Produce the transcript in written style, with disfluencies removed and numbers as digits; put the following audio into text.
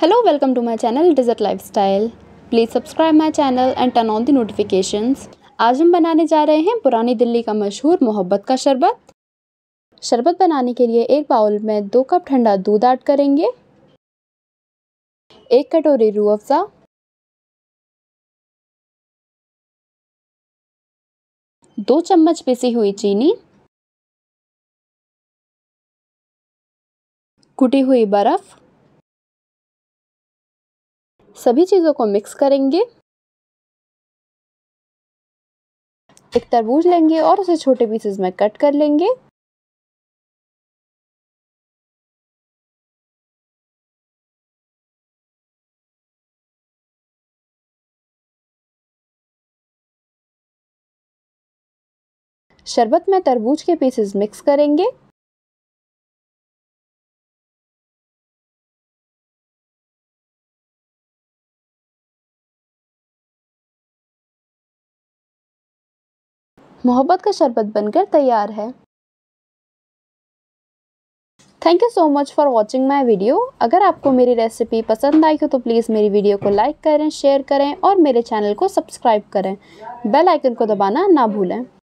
Hello, welcome to my channel Desert Lifestyle. Please subscribe my channel and turn on the notifications. आज हम बनाने जा रहे हैं पुरानी दिल्ली का मशहूर मोहब्बत का शरबत। शरबत बनाने के लिए एक बाउल में 2 कप ठंडा दूध ऐड करेंगे, 1 कटोरी रूह अफ़ज़ा, 2 चम्मच पिसी हुई चीनी, कुटी हुई बर्फ। सभी चीज़ों को मिक्स करेंगे। एक तरबूज लेंगे और उसे छोटे पीसेस में कट कर लेंगे। शरबत में तरबूज के पीसेस मिक्स करेंगे। मोहब्बत का शरबत बनकर तैयार है। Thank you so much for watching my video. अगर आपको मेरी रेसिपी पसंद आई हो तो प्लीज़ मेरी वीडियो को लाइक करें, शेयर करें और मेरे चैनल को सब्सक्राइब करें। बेल आइकन को दबाना ना भूलें।